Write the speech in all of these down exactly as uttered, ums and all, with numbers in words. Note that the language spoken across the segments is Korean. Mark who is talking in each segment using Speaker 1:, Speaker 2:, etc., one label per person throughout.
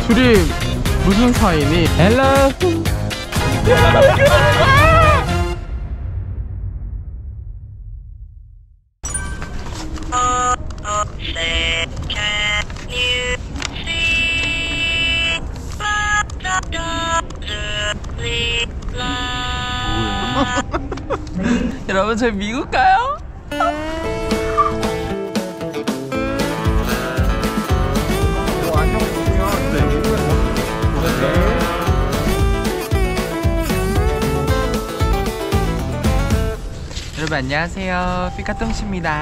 Speaker 1: 둘이 무슨 사이니? 헬로. 여러분 저희 미국 가요? 여러분 안녕하세요, 피카똥씨입니다.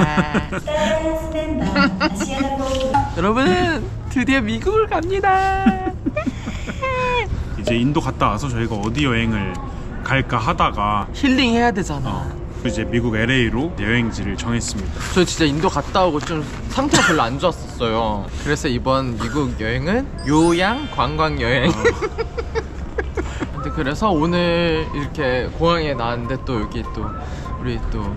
Speaker 1: 여러분 드디어 미국을 갑니다.
Speaker 2: 이제 인도 갔다 와서 저희가 어디 여행을 갈까 하다가
Speaker 1: 힐링 해야 되잖아.
Speaker 2: 어, 이제 미국 엘에이로 여행지를 정했습니다.
Speaker 1: 저 진짜 인도 갔다 오고 좀 상태가 별로 안 좋았었어요. 그래서 이번 미국 여행은 요양 관광 여행. 어. 근데 그래서 오늘 이렇게 공항에 나왔는데 또 여기 또 우리 또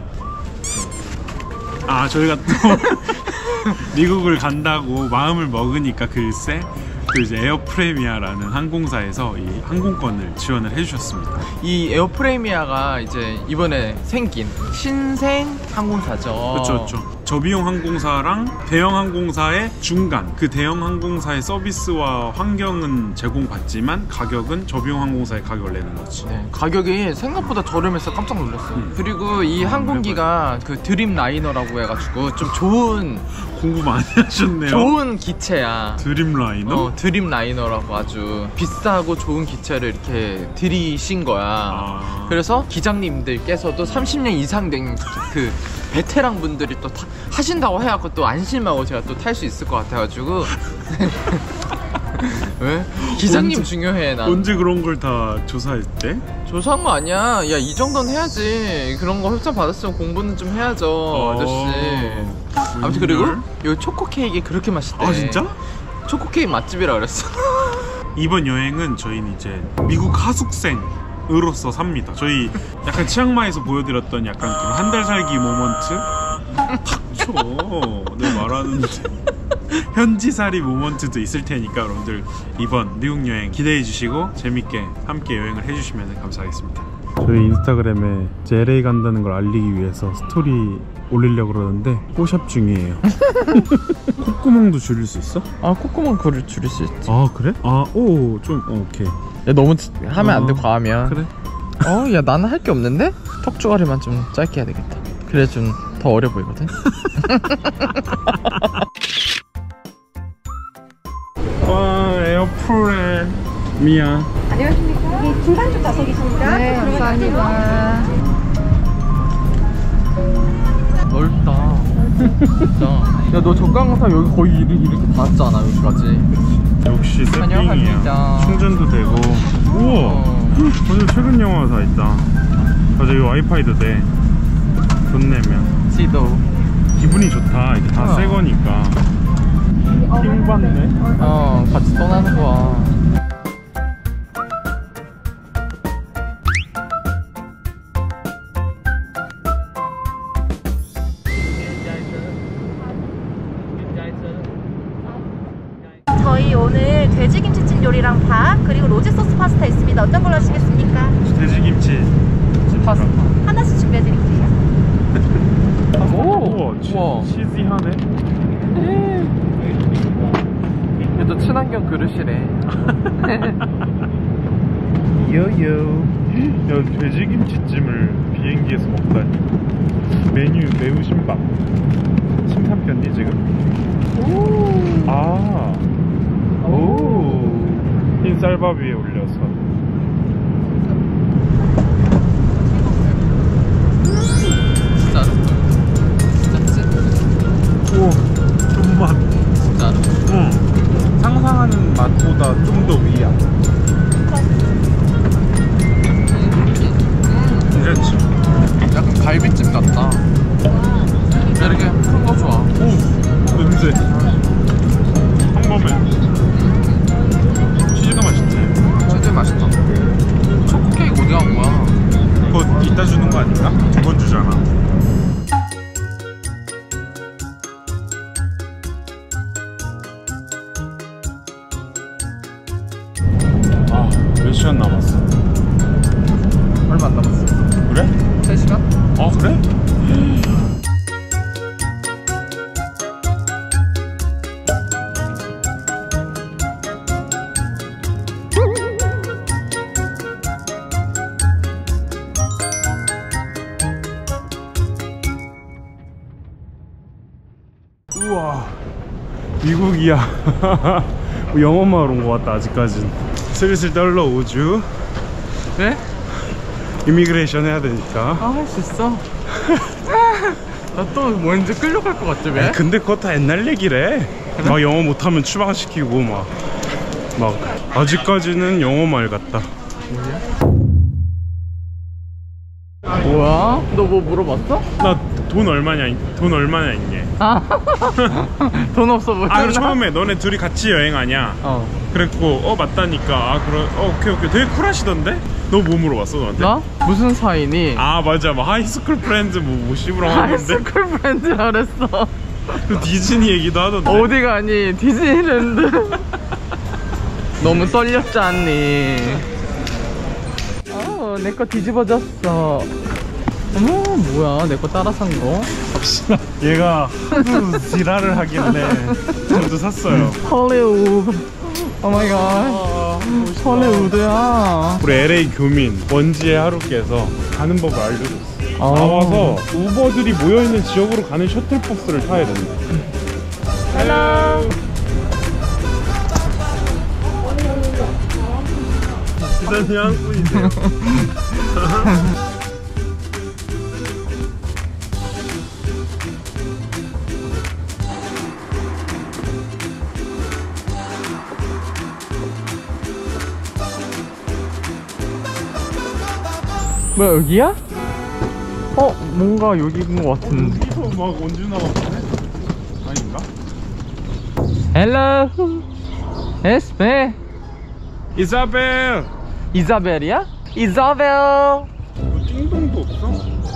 Speaker 2: 아 저희가 또 미국을 간다고 마음을 먹으니까 글쎄 또 이제 에어프레미아라는 항공사에서 이 항공권을 지원을 해주셨습니다.
Speaker 1: 이 에어프레미아가 이제 이번에 생긴 신생 항공사죠.
Speaker 2: 그렇죠, 그렇죠. 저비용 항공사랑 대형 항공사의 중간, 그 대형 항공사의 서비스와 환경은 제공받지만 가격은 저비용 항공사의 가격을 내는 거지.
Speaker 1: 네, 가격이 생각보다 저렴해서 깜짝 놀랐어요. 음. 그리고 이 음, 항공기가 해봐요. 그 드림라이너라고 해가지고 좀 좋은,
Speaker 2: 공부 많이 하셨네요.
Speaker 1: 좋은 기체야.
Speaker 2: 드림라이너?
Speaker 1: 어, 드림라이너라고 아주 비싸고 좋은 기체를 이렇게 들이신 거야. 아... 그래서 기장님들께서도 삼십 년 이상 된 그 베테랑 분들이 또 타, 하신다고 해갖고 또 안심하고 제가 또 탈 수 있을 것 같아가지고. 왜? 기장님 언제, 중요해. 난
Speaker 2: 언제 그런 걸 다 조사했대?
Speaker 1: 조사한 거 아니야. 야, 이 정도는 해야지. 그런 거 협찬 받았으면 공부는 좀 해야죠. 어... 아저씨. 아무튼 그리고 요 초코 케이크 그렇게 맛있대.
Speaker 2: 아 진짜?
Speaker 1: 초코 케이크 맛집이라 그랬어. 이번
Speaker 2: 여행은 저희는 이제 미국 하숙생으로서 삽니다. 저희 약간 치앙마이에서 보여드렸던 약간 한 달 살기 모먼트. 탁쳐. 내가 말하는데. 현지살이 모먼트도 있을 테니까 여러분들 이번 미국 여행 기대해 주시고 재밌게 함께 여행을 해주시면 감사하겠습니다. 저희 인스타그램에 이제 엘에이 간다는 걸 알리기 위해서 스토리 올리려고 그러는데 뽀샵 중이에요. 콧구멍도 줄일 수 있어?
Speaker 1: 아, 콧구멍 그를 줄일 수 있지.
Speaker 2: 아 그래? 아 오 좀 어, 오케이.
Speaker 1: 야, 너무 하면 안 돼.
Speaker 2: 어,
Speaker 1: 과하면.
Speaker 2: 그래?
Speaker 1: 어, 야 나는 할 게 없는데? 턱주가리만 좀 짧게 해야 되겠다. 그래 좀 더 어려 보이거든.
Speaker 2: 와 에어프레미아.
Speaker 3: 안녕하십니까? 여기 중간쪽 좌석이십니까?
Speaker 4: 네, 감사합니다.
Speaker 1: 넓다. 진짜. 야, 너 저강사 여기 거의 이렇게, 이렇게 다 왔잖아, 여기까지.
Speaker 2: 역시 세팅이야. 충전도 되고. 우와! 어. 완전 최근 영화 다 있다. 맞아, 여기 와이파이도 돼. 돈 내면.
Speaker 1: 지도.
Speaker 2: 기분이 좋다. 이제 다 새 거니까. 킹 받네?
Speaker 1: 어, 같이 떠나는 거야.
Speaker 3: 저희 오늘 돼지김치찜 요리랑 밥 그리고 로제 소스 파스타 있습니다. 어떤 걸로 하시겠습니까?
Speaker 2: 돼지김치
Speaker 1: 파스타
Speaker 3: 하나씩 준비해드릴게요.
Speaker 1: 오!
Speaker 2: 우와, 치즈하네.
Speaker 1: 얘도 친환경 그릇이래.
Speaker 2: 요요. 야, 돼지김치찜을 비행기에서 먹다니. 메뉴 매우 신박. 심판 편니 지금? 오. 아. 오. 흰 쌀밥 위에 올려서.
Speaker 1: 진짜. 진짜
Speaker 2: 오. 존맛.
Speaker 1: 진짜.
Speaker 2: 응. 상상하는 맛보다 좀 더 위야. 괜찮지?
Speaker 1: 약간 갈비찜 같다. 이렇게 큰 거 좋아.
Speaker 2: 오, 냄새. 평범해. 치즈가 맛있지?
Speaker 1: 치즈 맛있다. 초코 케이크 어디 간 거야?
Speaker 2: 그거 이따 주는 거 아닌가? 두 번 주잖아. 몇 시간 남았어?
Speaker 1: 얼마 안 남았어.
Speaker 2: 그래?
Speaker 1: 세 시간?
Speaker 2: 아 그래? 우와 미국이야. 영어만 온 것 같다 아직까진. 슬슬 떨러오죠.
Speaker 1: 네?
Speaker 2: 이미그레이션 해야 되니까.
Speaker 1: 아, 할 수 있어. 나 또 뭔지 끌려갈 것 같지 왜?
Speaker 2: 아니, 근데 그거 다 옛날 얘기래.
Speaker 1: 그래?
Speaker 2: 막 영어 못하면 추방시키고 막 막 아직까지는 영어 말 같다.
Speaker 1: 뭐야? 너 뭐 물어봤어?
Speaker 2: 나 돈 얼마냐 돈 얼마냐 있니?
Speaker 1: 아, 돈 없어 보였나?
Speaker 2: 아 처음에 너네 둘이 같이 여행하냐?
Speaker 1: 어.
Speaker 2: 그랬고 어 맞다니까. 아 그럼 어, 오케이 오케이 되게 쿨하시던데? 너 뭐 물어봤어 너한테?
Speaker 1: 나? 무슨 사이니?
Speaker 2: 아 맞아 뭐 하이스쿨 프렌즈 뭐 오십으로 하는데
Speaker 1: 하이스쿨 프렌즈라 그랬어.
Speaker 2: 그 디즈니 얘기도 하던데.
Speaker 1: 어디 가니? 디즈니랜드. 너무 썰렸지 않니? 어, 내 거 뒤집어졌어. 어머, 뭐야? 내 거 따라 산 거?
Speaker 2: 갑시다. 얘가 하도 지랄을 하길래 저도 샀어요.
Speaker 1: 헐리우드. 오 마이 갓. 헐리우드야.
Speaker 2: 우리 엘에이 교민 먼지의 하루께서 가는 법을 알려줬어.
Speaker 1: 아.
Speaker 2: 나와서 우버들이 모여있는 지역으로 가는 셔틀버스를 타야 된다.
Speaker 1: 헬로.
Speaker 2: 대단히 한국이세요.
Speaker 1: 뭐야, 여기야? 어, 뭔가 여기인 것 같은데.
Speaker 2: 여기서 막 원주 나왔네? 아닌가?
Speaker 1: 헬로. 에스페.
Speaker 2: 이사벨!
Speaker 1: 이자벨이야? 이자벨.
Speaker 2: 뭐 띵동도 없어?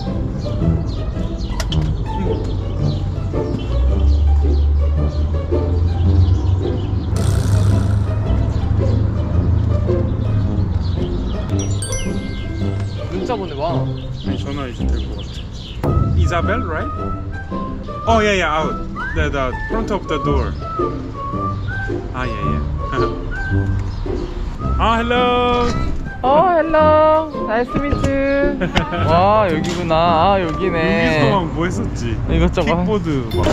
Speaker 1: 문자 보내봐.
Speaker 2: 아니 전화 이제 될 것 같아. 이사벨, right? Oh yeah yeah out. The the front of the door. 아 yeah yeah. 아 hello.
Speaker 1: 어, 헬로. 나이스 미츠. 와, 여기구나. 아, 여기네.
Speaker 2: 여기서 막 뭐 했었지?
Speaker 1: 이것저것.
Speaker 2: 킥보드 막.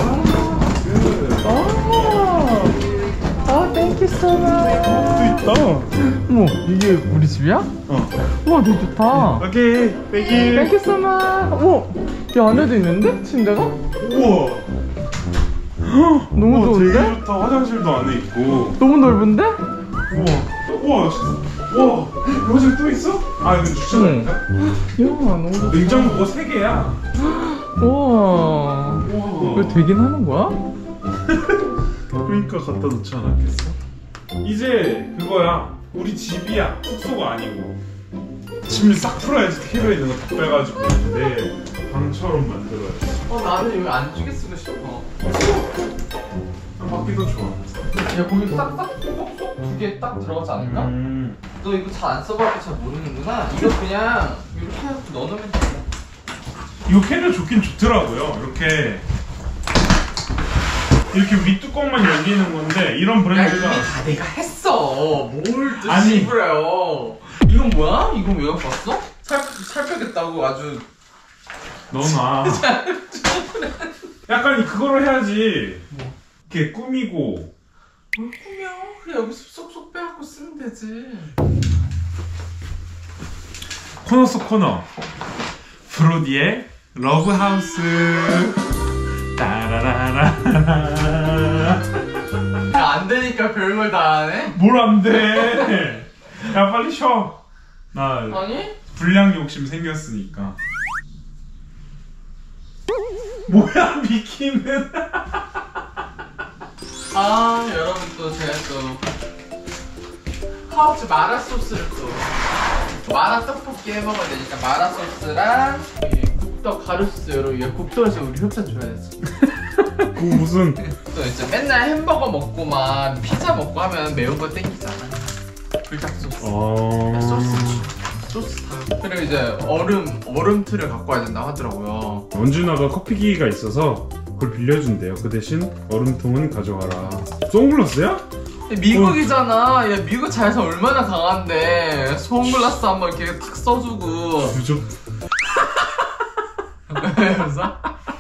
Speaker 1: 아, 땡큐 so much.
Speaker 2: 또 있다.
Speaker 1: 어머, 이게 우리 집이야?
Speaker 2: 어.
Speaker 1: 우와, 되게 좋다.
Speaker 2: 오케이. 땡큐.
Speaker 1: 땡큐 so much. 어머, 이 안에도 있는데? 침대가?
Speaker 2: 우와.
Speaker 1: 너무
Speaker 2: 우와,
Speaker 1: 좋은데?
Speaker 2: 되게 좋다. 화장실도 안에 있고.
Speaker 1: 너무 넓은데?
Speaker 2: 우와. 우와. 우와. 화장실 또 있어? 아 이거 주차장인가?
Speaker 1: 이야, 너무 좋다.
Speaker 2: 냉장고가 세 개야.
Speaker 1: 우와.
Speaker 2: 우와.
Speaker 1: 이거 되긴 하는 거야?
Speaker 2: 그러니까 갖다 놓지 않았겠어? 이제 그거야. 우리 집이야. 숙소가 아니고. 짐을 싹 풀어야지. 테이블에 있는 거 다 빼가지고 내 방처럼 만들어야지.
Speaker 1: 어, 나는 여기 안쪽에 쓰고 싶어.
Speaker 2: 밖이 더 좋아.
Speaker 1: 야, 거기 싹싹 쏙쏙 두 개 딱 들어가지 않을까?
Speaker 2: 음.
Speaker 1: 너 이거 잘 안 써봐서 잘 모르는구나. 이거 그냥 이렇게 해서 넣어놓으면 돼.
Speaker 2: 이거 캐리어 좋긴 좋더라고요. 이렇게 이렇게 윗뚜껑만 열리는 건데 이런
Speaker 1: 야,
Speaker 2: 브랜드가
Speaker 1: 이미 다 내가 했어. 뭘 또
Speaker 2: 아니.
Speaker 1: 씨부래요. 이건 뭐야? 이건 왜 갖고 왔어? 살, 살 빼겠다고 아주.
Speaker 2: 너나 약간 그거로 해야지. 이렇게 꾸미고.
Speaker 1: 뭘 꾸며? 그래, 여기서 쏙쏙 빼갖고 쓰면 되지.
Speaker 2: 코너 속 코너 브로디의 러브하우스. 따라라라.
Speaker 1: 야, 안 되니까 별걸 다 하네?
Speaker 2: 뭘 안 돼. 야 빨리 쉬어. 나
Speaker 1: 아니?
Speaker 2: 불량 욕심 생겼으니까. 뭐야 미키는.
Speaker 1: 아, 여러분 또 제가 또 하우츠 마라 소스를 또 마라 떡볶이 해 먹어야 되니까 마라 소스랑 이 국떡 가루스. 여러분, 이 국떡에서 우리 흡사 줘야지.
Speaker 2: 그 무슨
Speaker 1: 또 이제 맨날 햄버거 먹고 막 피자 먹고 하면 매운 거 땡기잖아. 불닭 소스.
Speaker 2: 어...
Speaker 1: 소스 소스 다. 그리고 이제 얼음 얼음 틀을 갖고 와야 된다 하더라고요.
Speaker 2: 원준아가 커피기계가 있어서 그걸 빌려준대요. 그 대신 얼음통은 가져가라. 선글라스야?
Speaker 1: 미국이잖아. 야 미국 자외선 얼마나 강한데 선글라스 한번 이렇게 탁 써주고.
Speaker 2: 부족.
Speaker 1: 그래서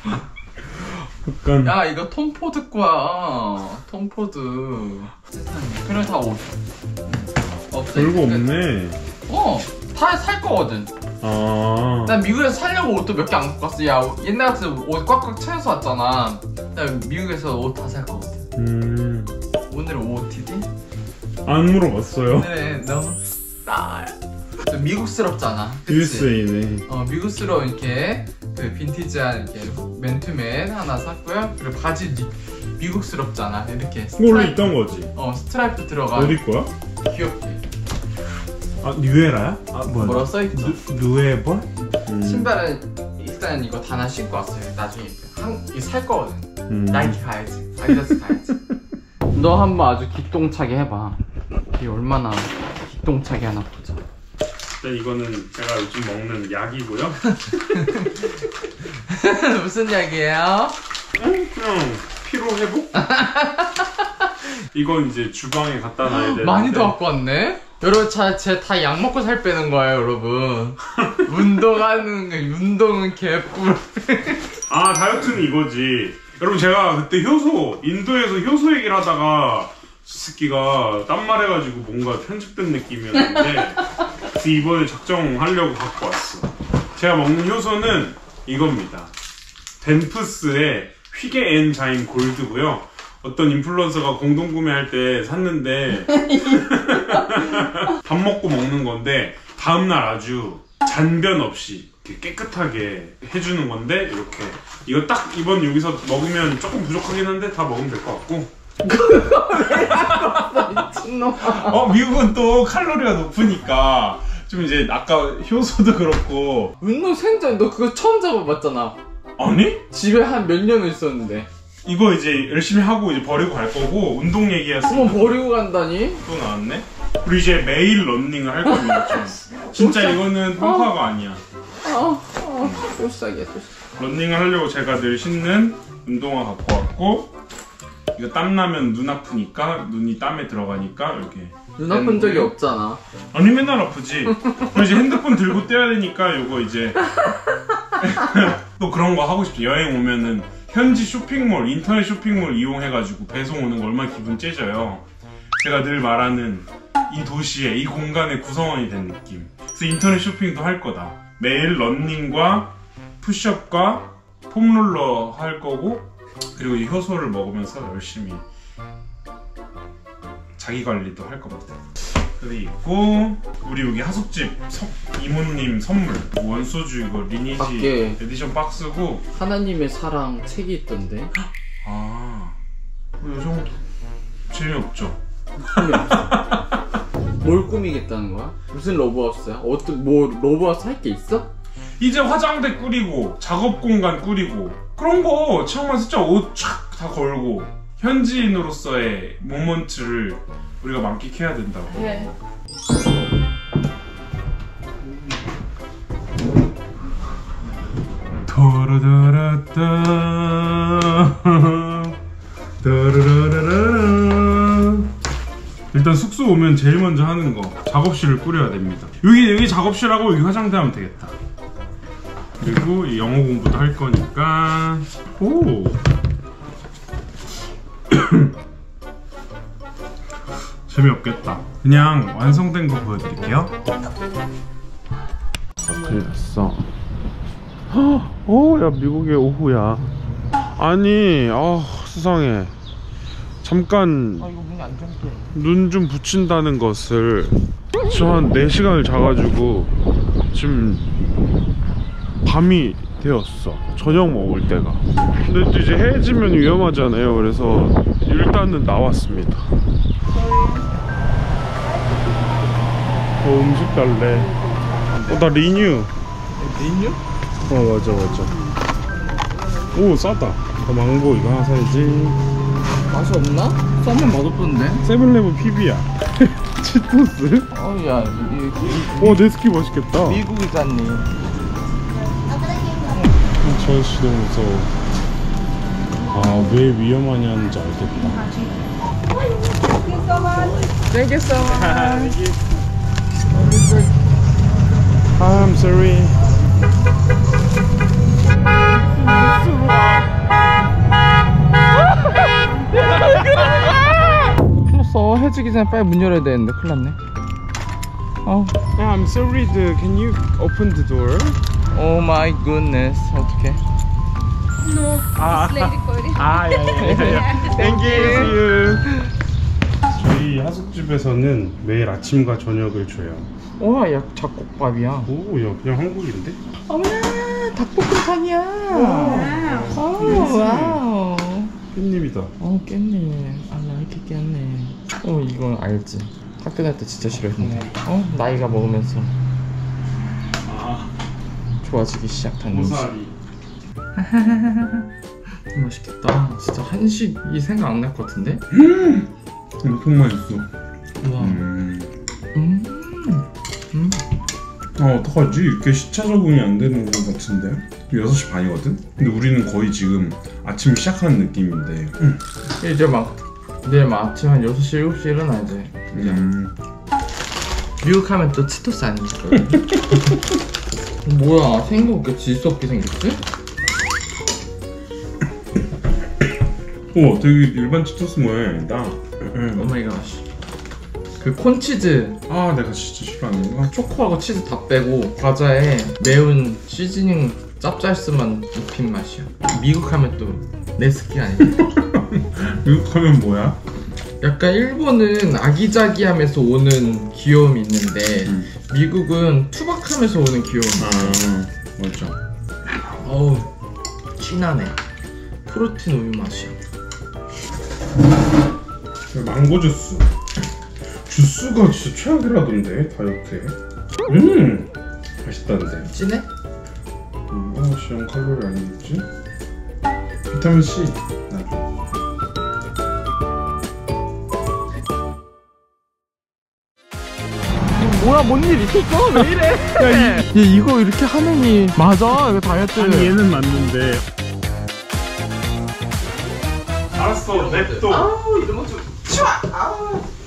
Speaker 2: 약간.
Speaker 1: 야 이거 톰포드 거야. 톰포드. 그래 다 옷. 없어.
Speaker 2: 별거 없네.
Speaker 1: 어, 다 살 거거든.
Speaker 2: 아.
Speaker 1: 난 미국에서 살려고 옷도 몇 개 안 갖고 왔어. 야 옛날 같은 옷 꽉꽉 채워서 왔잖아. 난 미국에서 옷 다 살 거거든.
Speaker 2: 음.
Speaker 1: 오늘 오오티디?
Speaker 2: 안 물어봤어요.
Speaker 1: 네, 너무 싸. 미국스럽잖아. 그치?
Speaker 2: 유에스에이네.
Speaker 1: 어, 미국스러운 이렇게 그 빈티지한 이렇게 맨투맨 하나 샀고요. 그리고 바지 미, 미국스럽잖아. 이렇게.
Speaker 2: 이거 원래 있던 거지.
Speaker 1: 어, 스트라이프 들어가.
Speaker 2: 어디 거야?
Speaker 1: 귀엽게.
Speaker 2: 아, 뉴에라야? 아, 뭐야?
Speaker 1: 뭐라고 써있죠?
Speaker 2: 누에버? 음.
Speaker 1: 신발은 일단 이거 다 하나 신고 왔어요. 나중에 한, 이거 살 거거든.
Speaker 2: 음.
Speaker 1: 나이키 가야지. 아디다스 가야지. 너 한번 아주 기똥차게 해봐. 이게 얼마나 기똥차게 하나 보자.
Speaker 2: 일단 이거는 제가 요즘 먹는 약이고요.
Speaker 1: 무슨 약이에요?
Speaker 2: 그냥 피로 회복? 이건 이제 주방에 갖다 놔야 되는데
Speaker 1: 많이 더 갖고 왔네? 여러분 제 다 약 먹고 살 빼는 거예요 여러분. 운동하는 거 운동은 개뿔.
Speaker 2: 아 다이어트는 이거지. 여러분 제가 그때 효소 인도에서 효소 얘기를 하다가 저 새끼가 딴말해가지고 뭔가 편집된 느낌이었는데 그래서 이번에 작정하려고 갖고 왔어. 제가 먹는 효소는 이겁니다. 덴프스의 휘게 엔자임 골드고요. 어떤 인플루언서가 공동 구매할 때 샀는데 밥 먹고 먹는 건데 다음날 아주 잔변 없이 이렇게 깨끗하게 해주는 건데 이렇게 이거 딱 이번 여기서 먹으면 조금 부족하긴 한데 다 먹으면 될 것 같고. 어 미국은 또 칼로리가 높으니까 좀 이제 아까 효소도 그렇고.
Speaker 1: 운동 생전 너 그거 처음 잡아봤잖아.
Speaker 2: 아니?
Speaker 1: 집에 한 몇 년을 있었는데.
Speaker 2: 이거 이제 열심히 하고 이제 버리고 갈 거고 운동 얘기했으면
Speaker 1: 어머 버리고 간다니?
Speaker 2: 또 나왔네? 우리 이제 매일 런닝을 할 겁니다. 진짜 이거는 펑카가 어. 아니야.
Speaker 1: 어, 어, 또 시작이야 또 시작.
Speaker 2: 런닝을 하려고 제가 늘 신는 운동화 갖고 왔고 이거 땀 나면 눈 아프니까 눈이 땀에 들어가니까 이렇게
Speaker 1: 눈 아픈 적이 없잖아.
Speaker 2: 아니 맨날 아프지. 그럼 이제 핸드폰 들고 떼야 되니까 이거 이제 또 그런 거 하고 싶지. 여행 오면은 현지 쇼핑몰, 인터넷 쇼핑몰 이용해가지고 배송 오는 거 얼마나 기분 째져요. 제가 늘 말하는 이 도시의 이 공간의 구성원이 된 느낌. 그래서 인터넷 쇼핑도 할 거다. 매일 런닝과 푸시업과 폼롤러 할 거고 그리고 이 효소를 먹으면서 열심히 자기 관리도 할 겁니다. 그리고 우리 여기 하숙집 서, 이모님 선물 원소주 이거 리니지
Speaker 1: 밖에
Speaker 2: 에디션 박스고
Speaker 1: 하나님의 사랑 책이 있던데.
Speaker 2: 아, 뭐 이 정도 재미없죠?
Speaker 1: 뭘 꾸미겠다는 거야? 무슨 러브하우스야? 어떤 뭐 러브하우스 할 게 있어?
Speaker 2: 이제 화장대 꾸리고 작업 공간 꾸리고 그런 거 치앙마이 진짜 옷 촥 다 걸고 현지인으로서의 모먼트를 우리가 만끽해야 된다고.
Speaker 1: 네.
Speaker 2: 도라다라따 도라라라라. 일단 숙소 오면 제일 먼저 하는 거 작업실을 꾸려야 됩니다. 여기 여기 작업실하고 여기 화장대 하면 되겠다. 그리고 이 영어 공부도 할 거니까. 오. 재미없겠다. 그냥 완성된 거 보여드릴게요. 큰일 났어. 어, 야 미국의 오후야. 아니, 아 세상에. 잠깐
Speaker 1: 아 이거 문이 안 잠겨.
Speaker 2: 눈 좀 붙인다는 것을 저 한 네 시간을 자가지고 지금 밤이 되었어. 저녁 먹을 때가. 근데 또 이제 해지면 위험하잖아요. 그래서 일단은 나왔습니다. 어, 음식 달래. 어, 나 리뉴.
Speaker 1: 리뉴?
Speaker 2: 어, 맞아, 맞아. 오, 싸다. 나 망고 이거 하나 사야지.
Speaker 1: 맛이 없나? 썸은 맛없던데?
Speaker 2: 세븐레븐 피비야. 치토스?
Speaker 1: 어야 이,
Speaker 2: 와 네스키 맛있겠다.
Speaker 1: 미국이잖니.
Speaker 2: 저 아저씨 너무 무서워. 아, 왜 위험하냐는지 알겠다.
Speaker 1: Thank you so much.
Speaker 2: I'm sorry.
Speaker 1: 큰일 났어. 해지기 전에 빨리 문 열어야 되는데 큰일 났네. 어.
Speaker 2: Yeah, I'm sorry. The, can you open the door?
Speaker 1: Oh my goodness. 어떡해.
Speaker 4: No,
Speaker 2: 아,
Speaker 4: it's lady for it.
Speaker 2: 아, 예, 예, 예. Thank you. 저희 하숙집에서는 매일 아침과 저녁을 줘요.
Speaker 1: 우와, 야 잡곡밥이야.
Speaker 2: 오, 야, 그냥 한국인데?
Speaker 1: 어머나, 닭볶음탕이야. 오, 와우.
Speaker 2: 깻잎이다.
Speaker 1: 어, 깻잎. 아, 나 이렇게 깻잎. 어, 이건 알지. 학교 다닐 때 진짜 싫어했는데. 어, 나이가 먹으면서
Speaker 2: 아,
Speaker 1: 좋아지기 시작한 음식.
Speaker 2: 고사리.
Speaker 1: 맛있겠다. 진짜 한식이 생각 안 날 것 같은데?
Speaker 2: 엄청 맛있어.
Speaker 1: 우와.
Speaker 2: 음.
Speaker 1: 음. 음.
Speaker 2: 아, 어떡하지? 이렇게 시차 적응이 안 되는 것 같은데? 여섯 시 반이거든? 근데 우리는 거의 지금 아침 시작하는 느낌인데. 음.
Speaker 1: 이제 막 내일 막 아침 한 여섯 시, 일곱 시 일어나야 돼.
Speaker 2: 음.
Speaker 1: 미국 하면 또 치토스 아니니까. 뭐야, 생각 없게 질수 없게 생겼지?
Speaker 2: 우와, 되게 일반 치토스 모양이다.
Speaker 1: 오마이갓. 그 콘치즈,
Speaker 2: 아, 내가 진짜 싫어하는 거?
Speaker 1: 초코하고 치즈 다 빼고 과자에 매운 시즈닝 짭짤스만 입힌 맛이야. 미국 하면 또 네스키 아니야?
Speaker 2: 미국 하면 뭐야?
Speaker 1: 약간 일본은 아기자기하면서 오는 귀여움이 있는데
Speaker 2: 음.
Speaker 1: 미국은 투박하면서 오는 귀여움.
Speaker 2: 아, 맞아.
Speaker 1: 어우, 진하네. 프로틴 우유 맛이야.
Speaker 2: 망고 주스. 주스가 진짜 최악이라던데, 다이어트에. 음! 맛있다는데.
Speaker 1: 진해?
Speaker 2: 음, 아, 시험 칼로리 아니겠지? 비타민C. 나도.
Speaker 1: 뭐야, 뭔 일 있었어? 왜 이래? 야, 이, 얘 이거 이렇게 하느니 맞아? 이거 다이어트.
Speaker 2: 아니, 얘는 맞는데. 알았어, 냅둬.
Speaker 1: 아우, 이러면 좀 치워. 아우.